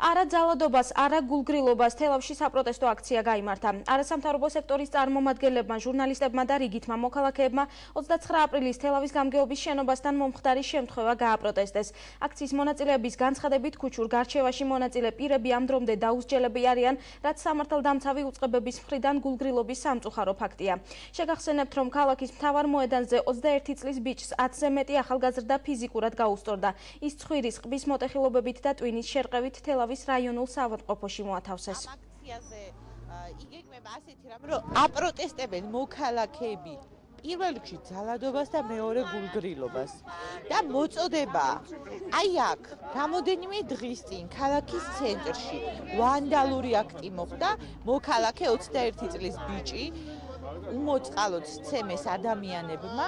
არა ძალადობას, არა გულგრილობას თელავში საპროტესტო აქცია გაიმართა. არასამთავრობო სექტორის წარმომადგენლებმა, ჟურნალისტებმა და რიგითმა მოქალაქეებმა 29 აპრილის თელავის გამგეობის შენობასთან მომხდარი შემთხვევა გააპროტესტეს. აქციის მონაწილეების განცხადებით ქუჩურ გარჩევაში მონაწილე პირები ამ დრომდე დაუსჯელები არიან, რაც სამართალდამცავი უწყებების მხრიდან გულგრილობის სამწუხარო ფაქტია. შეგახსენებთ, რომ ქალაქის მთავარ მოედანზე 21 წლის ბიჭს 10-ზე მეტი ახალგაზრდა ფიზიკურად გაუსწორდა. ის ცხვირის ყბის მოტეხილობებით და ტვინის შერყევით თელავის რაიონულ საავადმყოფოში მოათავსეს. აქციაზე იგეგმება ასეთი რამ, რომ აპროტესტებენ მოქალაქეები პირველ რიგში ძალადობას და მეორე გულგრილობას. და მოწოდება აი აქ რამოდენიმე დღის წინ ქალაქის ცენტრში ვანდალური აქტი მოხდა, მოქალაქე 21 წლის ბიჭი უმოწყალოდ სცემეს ადამიანებმა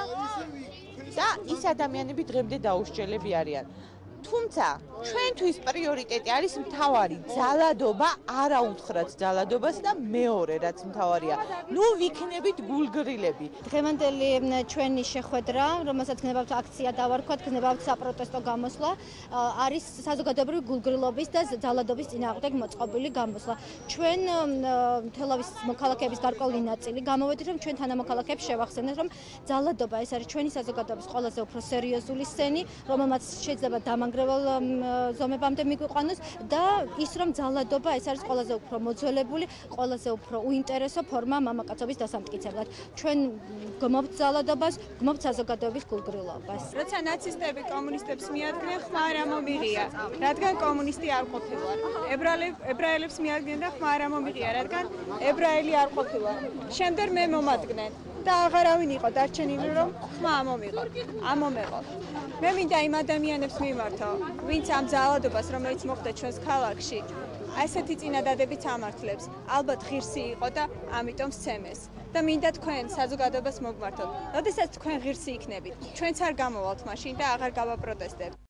და ის ადამიანები დღემდე დაუსჯელები არიან. თუმცა ჩვენთვის პრიორიტეტი არის მთავარი ძალადობა, არა უთხრათ ძალადობას და მეორე რაც მთავარია, ნუ ვიქნებით გულგრილები. დღევანდელი ჩვენი შეხვედრა, რომელსაც გნებავთ აქცია დავარქვათ, გნებავთ საპროტესტო გამოსვლა, არის საზოგადოებრივი გულგრილობის და ძალადობის წინააღმდეგ მოწყობილი გამოსვლა. ჩვენ თელავის მოქალაქეების გარკვეული ნაწილი გამოვედით, რომ ჩვენ თანამოქალაქეებს შევახსენეთ, რომ ძალადობა ეს არის ჩვენი საზოგადოების ყველაზე უფრო სერიოზული სცენი, რომელმაც შეიძლება დამანგრევალ ზომებამდე მიგვიყვანოს და ის რომ ძალადობა ეს არის ყველაზე უფრო მოძველებული, ყველაზე უფრო უინტერესო ფორმა მამაკაცობის დასამტკიცებლად. ჩვენ გმობთ ძალადობას, გმობთ საზოგადოების გულგრილობას. როცა ნაცისტები კომუნისტებს მიადგნენ, ხმა არ მომიღია, რადგან კომუნისტი არ ყოფილა. ებრაელებს მიადგნენ და ხმა არ მომიღია, რადგან ებრაელი არ ყოფილა. შემდეგ მე მომადგნენ და აღარავინ იყო დარჩენილი, რომ ხმა ამომეყო. მე მინდა იმ ადამიანებს მიმართო, ვინც ამ ძალადობას, რომელიც მოხდა ჩვენს ქალაქში, ასეთი წინადადებით ამართლებს. ალბათ ღირსი იყო და ამიტომ სცემეს. და მინდა თქვენ საზოგადოებას მოგმართოთ. როდესაც თქვენ ღირსი იქნებით, ჩვენც არ გამოვალთ მაშინ და აღარ გავაპროტესტებთ.